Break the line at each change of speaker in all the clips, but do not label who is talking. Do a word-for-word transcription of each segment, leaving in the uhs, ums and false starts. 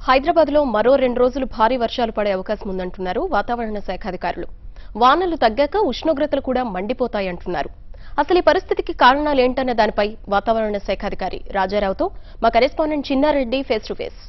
హైదరాబాద్లో మరో రెండు రోజులు భారీ వర్షాలు పడే అవకాశం ఉందంటున్నారు వాతావరణ శాఖ అధికారులు. వానలు తగ్గాక ఉష్ణోగ్రతలు కూడా మండిపోతాయంటున్నారు. అసలు ఈ పరిస్థితికి కారణాలేంటన్న దానిపై వాతావరణ శాఖ అధికారి రాజారావుతో మా correspondent Chinnareddy face to face.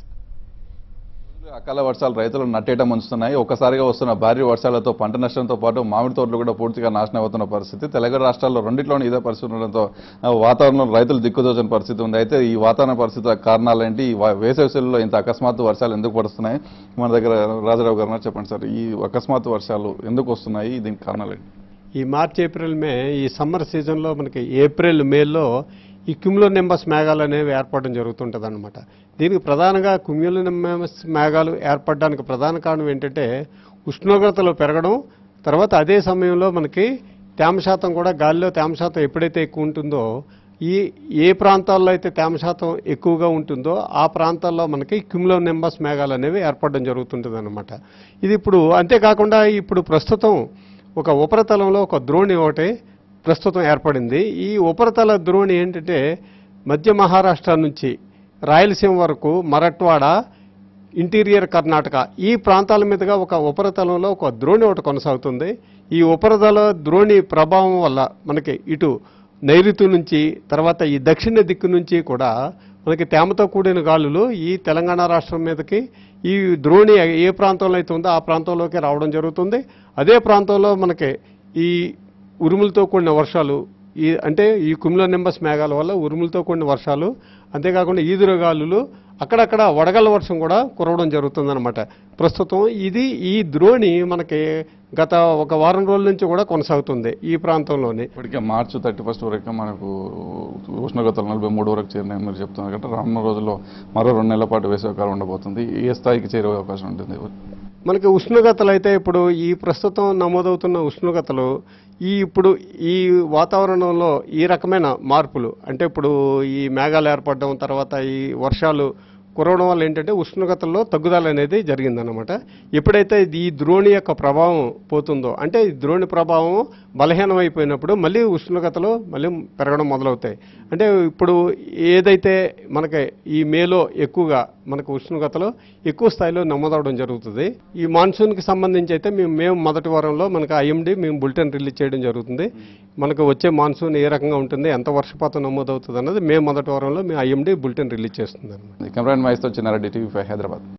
అకాల వర్షాలు రైతులు నట్టేట ముంచుతున్నాయి. ఒక్కసారిగా వస్తున్న భారీ వర్షాలతో పంట నష్టంతో పాటు మామిడి తోటలు కూడా పూర్తిగా నాశనం అవుతున్న పరిస్థితి. తెలంగాణ రాష్ట్రాల్లో రెండిట్లోనే ఇదే పరిస్థితి ఉండడంతో వాతావరణంలో రైతులు దిక్కుదోచని పరిస్థితి ఉంది. అయితే ఈ వాతావరణ పరిస్థితి కారణాలేంటి, ఈ వేసవి సెలవుల్లో ఇంత అకస్మాత్తు వర్షాలు ఎందుకు పడుతున్నాయి? మన దగ్గర రాజారావు గారు చెప్పండి సార్, ఈ అకస్మాత్తు వర్షాలు ఎందుకు వస్తున్నాయి, దీనికి కారణాలేంటి?
ఈ మార్చి ఏప్రిల్ మే ఈ సమ్మర్ సీజన్లో మనకి ఏప్రిల్ మేలో ఈ క్యుములోనింబస్ మేఘాలు అనేవి ఏర్పడడం జరుగుతుంటుంది అనమాట. దీనికి ప్రధానంగా క్యుములోనింబస్ మేఘాలు ఏర్పడడానికి ప్రధాన కారణం ఏంటంటే ఉష్ణోగ్రతలు పెరగడం, తర్వాత అదే సమయంలో మనకి తేమ శాతం కూడా, గాలిలో తేమ శాతం ఎప్పుడైతే ఎక్కువ ఉంటుందో, ఈ ఏ ప్రాంతాల్లో అయితే తేమ శాతం ఎక్కువగా ఉంటుందో ఆ ప్రాంతాల్లో మనకి క్యుములోనింబస్ మేఘాలు అనేవి ఏర్పడడం జరుగుతుంటుంది అనమాట. ఇది ఇప్పుడు అంతేకాకుండా ఇప్పుడు ప్రస్తుతం ఒక ఉపరితలంలో ఒక ద్రోణి ఒకటి ప్రస్తుతం ఏర్పడింది. ఈ ఉపరితల ద్రోణి ఏంటంటే మధ్య మహారాష్ట్ర నుంచి రాయలసీమ వరకు, మరట్వాడ, ఇంటీరియర్ కర్ణాటక ఈ ప్రాంతాల మీదుగా ఒక ఉపరితలంలో ఒక ద్రోణి ఒకటి కొనసాగుతుంది. ఈ ఉపరితల ద్రోణి ప్రభావం వల్ల మనకి ఇటు నైరుతి నుంచి, తర్వాత ఈ దక్షిణ దిక్కు నుంచి కూడా మనకి తేమతో కూడిన గాలులు ఈ తెలంగాణ రాష్ట్రం మీదకి ఈ ద్రోణి ఏ ప్రాంతంలో అయితే ఉందో ఆ ప్రాంతంలోకి రావడం జరుగుతుంది. అదే ప్రాంతంలో మనకి ఈ ఉరుములతో కూడిన వర్షాలు, ఈ అంటే ఈ క్యుములోనింబస్ మేఘాల వల్ల ఉరుములతో కూడిన వర్షాలు, అంతేకాకుండా ఈదురుగాలులు, అక్కడక్కడ వడగళ్ల వర్షం కూడా కురవడం జరుగుతుందన్నమాట. ప్రస్తుతం ఇది ఈ ద్రోణి మనకి గత ఒక వారం రోజుల నుంచి కూడా కొనసాగుతుంది ఈ ప్రాంతంలోనే.
ఇప్పటికే మార్చి థర్టీ ఫస్ట్ వరకు మనకు ఉష్ణోగ్రతలు నలభై మూడు వరకు చేరినాయి మీరు చెప్తున్నారు కాబట్టి రానున్న రోజుల్లో మరో రెండు నెలల పాటు వేసవికాలం ఉండబోతుంది. ఏ స్థాయికి చేరే అవకాశం ఉంటుంది?
మనకి ఉష్ణోగ్రతలు అయితే ఇప్పుడు ఈ ప్రస్తుతం నమోదవుతున్న ఉష్ణోగ్రతలు ఈ ఇప్పుడు ఈ వాతావరణంలో ఈ రకమైన మార్పులు, అంటే ఇప్పుడు ఈ మేఘాలు ఏర్పడడం, తర్వాత ఈ వర్షాలు కురవడం వల్ల ఏంటంటే ఉష్ణోగ్రతల్లో తగ్గుదల అనేది జరిగిందన్నమాట. ఎప్పుడైతే ఈ ద్రోణి యొక్క ప్రభావం పోతుందో, అంటే ఈ ద్రోణి ప్రభావం బలహీనం అయిపోయినప్పుడు మళ్ళీ ఉష్ణోగ్రతలు మళ్ళీ పెరగడం మొదలవుతాయి. అంటే ఇప్పుడు ఏదైతే మనకి ఈ మేలో ఎక్కువగా మనకు ఉష్ణోగ్రతలు ఎక్కువ స్థాయిలో నమోదవడం జరుగుతుంది. ఈ మాన్సూన్కి సంబంధించి అయితే మేము మేము మొదటి వారంలో మనకు ఐఎండీ మేము బులెటిన్ రిలీజ్ చేయడం జరుగుతుంది. మనకు వచ్చే మాన్సూన్ ఏ రకంగా ఉంటుంది, ఎంత వర్షపాతం నమోదవుతుంది అన్నది మేము మొదటి వారంలో మేము ఐఎండీ బులెటిన్ రిలీజ్ చేస్తుంది.
కెమెరామెన్ మహేష్తో చిన్నారెడ్డి, టీవీ ఫైవ్ హైదరాబాద్.